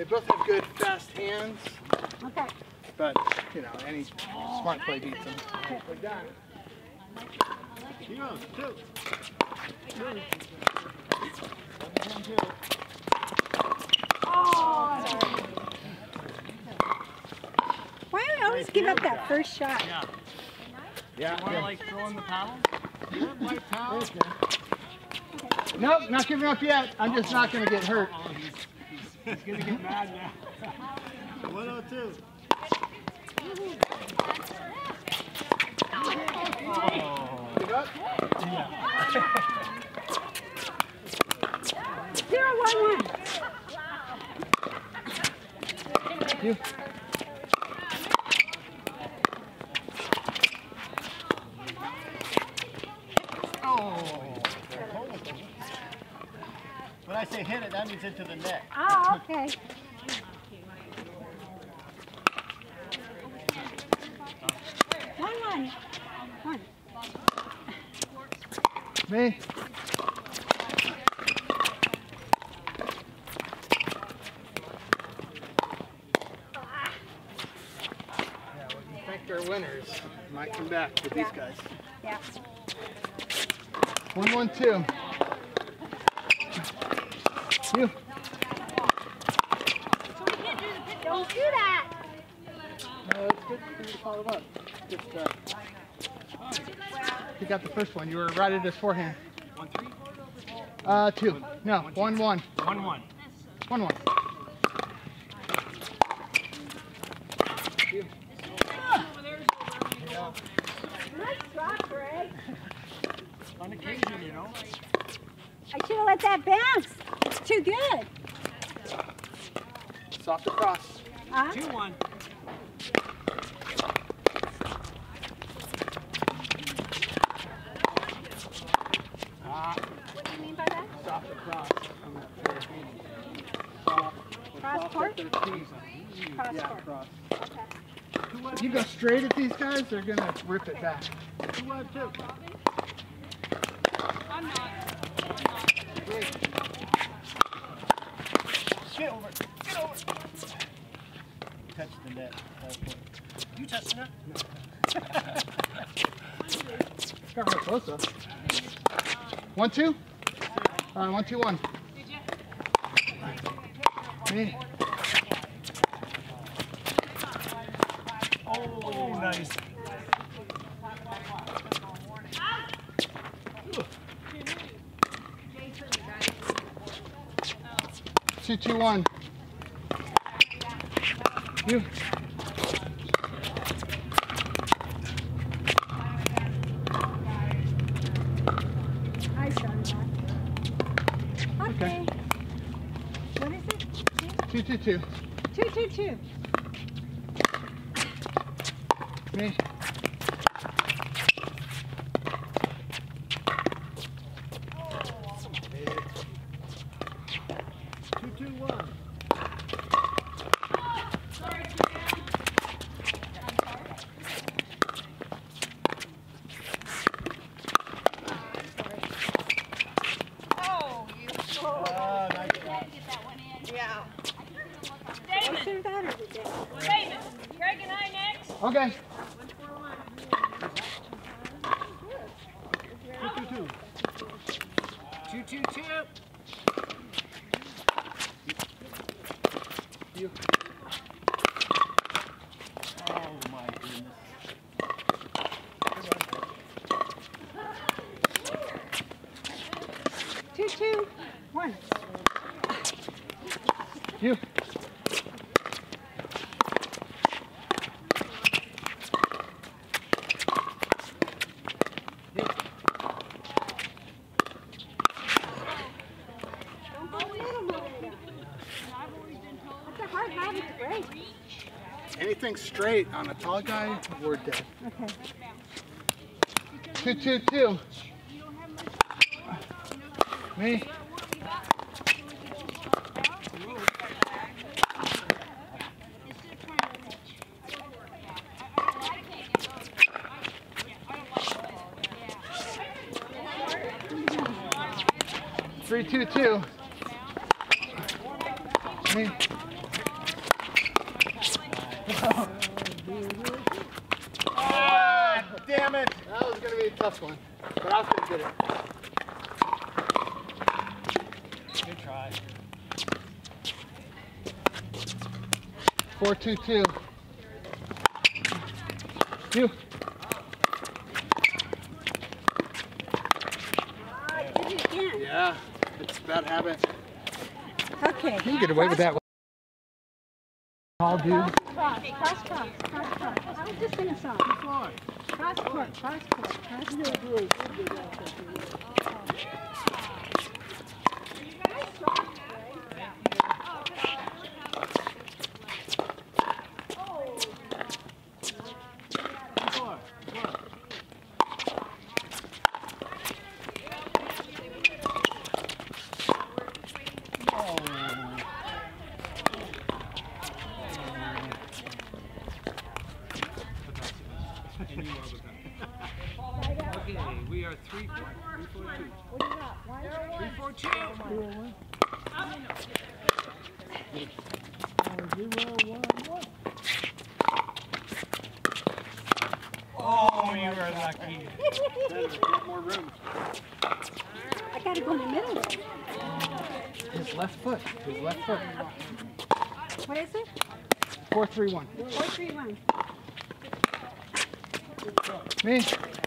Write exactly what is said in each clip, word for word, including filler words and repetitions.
They both have good, fast hands. Okay. But, you know, any smart play beats them. Okay. We're done. Zero, two. Oh! Why do we always give up that first shot? Yeah. Yeah. You want to like throw in the paddle? Yeah, my paddle. Nope, not giving up yet. I'm just not going to get hurt. Oh, he's, he's, he's going to get mad now. one oh two. Oh. Give up? Yeah. Zero, one, one. You. Oh. When I say hit it, that means into the net. Oh, okay. One, one. One. Me. Yeah, well, you think they're winners. Might come back with these guys. Yeah. One, one, two. You. Don't do that. No, it's good for you to follow up. Just, uh, you got the first one. You were right at his forehand. One, three? Uh, two. No, one, one. One, one. One, one. You. Yeah. Nice drop, Greg. On occasion, you know. I should have let that bounce. It's too good. Soft across. Huh? Two, one. Ah. What do you mean by that? Soft across. On that soft. Cross Soft court? at their feet. Cross Yeah, court. cross. Okay. You go straight at these guys, they're going to rip it back. Two, one, two. I'm not. Get over. Get over. Touch the net. You touch the net? Got real close though. One, two? All right, one, two, one. Me. Oh, nice. Two, two, one. You. I started that. Okay. Okay. What is it? Two, two, two. Two, two, two. Me. Two, two, one. Oh, you. Ah, nice shot. Yeah. Let's do that or today. David, Greg and I next. Okay. Two, two, two. Two, two, two. You. Oh my goodness. Two, two, one. You. Don't go little, Melinda. That's a hard habit to break. Anything straight on a tall guy, we're dead. Okay. Two, two, two. Me. Three, two, two. Me. Ah, damn it! That was going to be a tough one, but I was going to get it. Good try. Four, two, two. You. Did it again. Yeah, it's a bad habit. Okay. You can get away with that. All dude. Cross, cross, cross, cross, cross, cross. I was just gonna say. Cross court, cross court, cross court. Okay, we are three, four, three, four, two. What do you got? One? Three, four, two. Oh, you were lucky. Get more room. I gotta go in the middle. His left foot. His left foot. What is it? Four, three, one. Four, three, one. Me.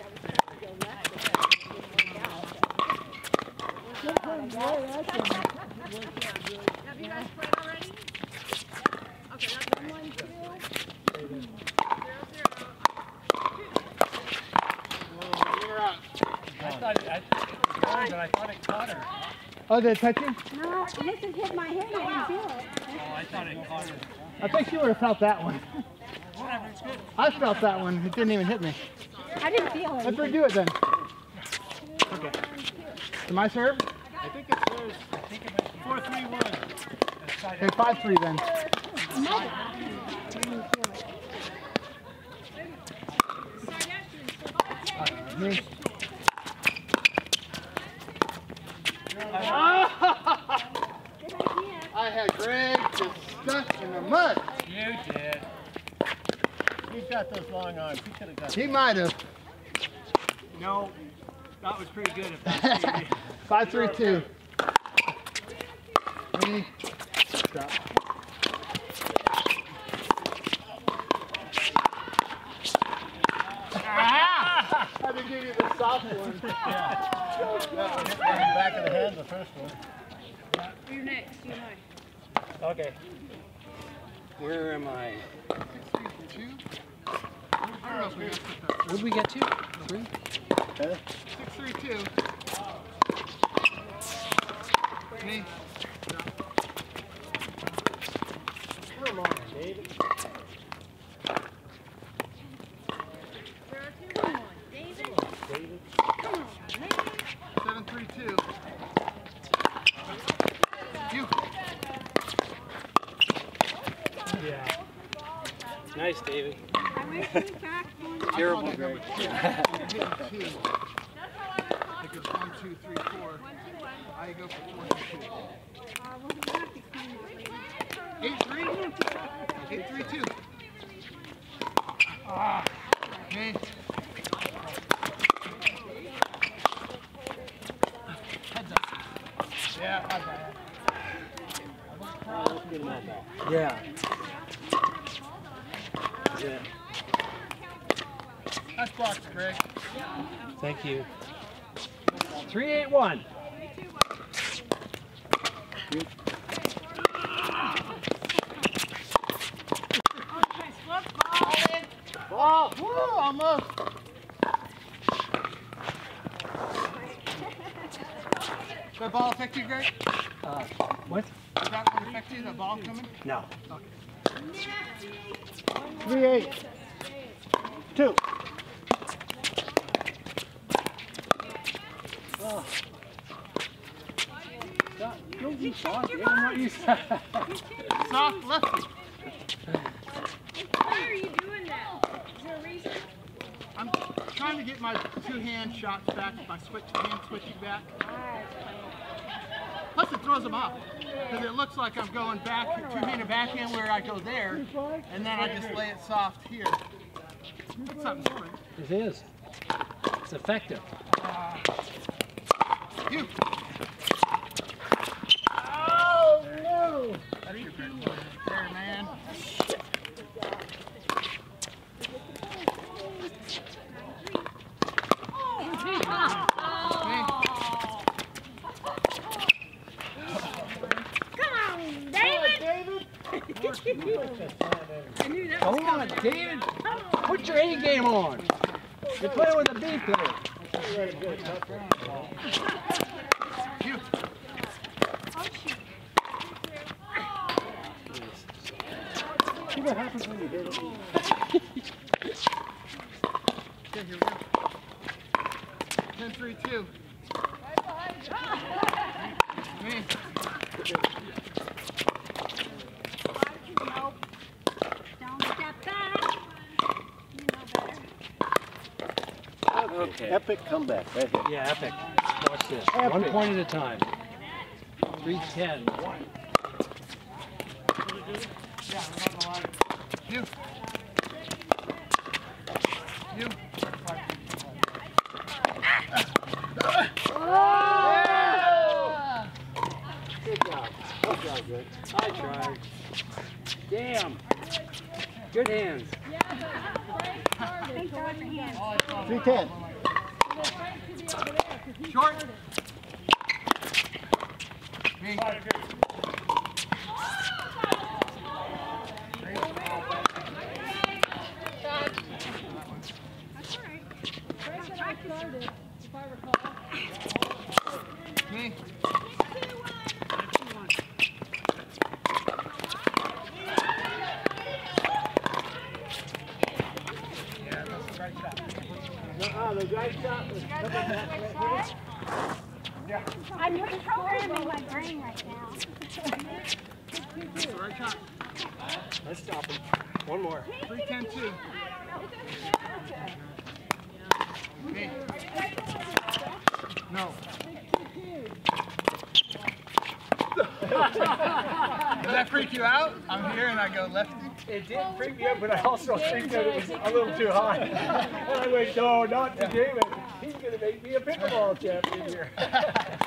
Have you guys played already? Okay, that's one, one, two. You're out. I thought it, I, but I thought it caught her. Oh, did it touch you? No, this has hit my head. I didn't feel it. Oh, I thought it caught her. I think you would have felt that one. Whatever, it's good. I felt that one. It didn't even hit me. I didn't feel it. Let's redo it then. Okay. To my serve? I think it's yours. I think it might be four, three, one. Okay, five, three then. Uh, me. I had Greg just stuck in the mud. You did. He's got those long arms. He could have got He might have. No, that was pretty good. If that's what you did. Five, three, two. Me. Drop. Ah! I had to give you the soft one. Yeah. Yeah. Hit right in the back of the head, the first one. You're next, you know. Okay. Where am I? Two. I don't know if we got that. What did we get to? Three? Huh? Six, three, two. Me. Come on, David. Zero, two, one, one. David. David. Come on, David. Seven, three, two. You. Yeah. Nice, David. I wish you back one. Terrible, Greg. Two. Because one, two, three, four. I go for four, two. Uh, we'll have to clean it later. Eight, three. Eight, three, two. Ah. Me. Heads up. Yeah, how's that? Yeah. Yeah. Nice box, Greg. Thank you. Three, eight, one. Ball. Woo, almost. Did that ball affect you, Greg? Uh, what? Did that one affect you, the ball coming? No. Okay. Three, eight. Two. Oh. Don't be soft. I'm not used to that. Soft lefty. Why are you doing that? Is there a reason? I'm trying to get my two hand shots back by switch hand switching back. Plus it throws them off. Because it looks like I'm going back, two-handed backhand where I go there, and then I just lay it soft here. That's something different. It is. It's effective. Uh, you. Oh, no. That's your big one there, man. Come on, David. Put your A game on. You're playing with a B player. You. See what happens when you hit it? Okay, here we go. ten three two. Me. Nope. Don't step back. You know better. Okay. Epic comeback right here. Yeah, epic. Watch this. One point at a time. three ten. Yeah, I'm on the line. You. You. Good job. Good job, Greg. I tried. Damn. Good hands. three ten. Short. Me. Me. Yeah, that's the right shot. Uh-uh, the right shot was coming back right here. Yeah, I'm reprogramming my brain right now. that's the right shot. Let's stop him. One more. three ten two. Me. No. Does that freak you out? I'm here and I go lefty. It did freak me out, but I also think that it was a little too high. And I went, no, not to David. He's going to make me a pickleball champion here.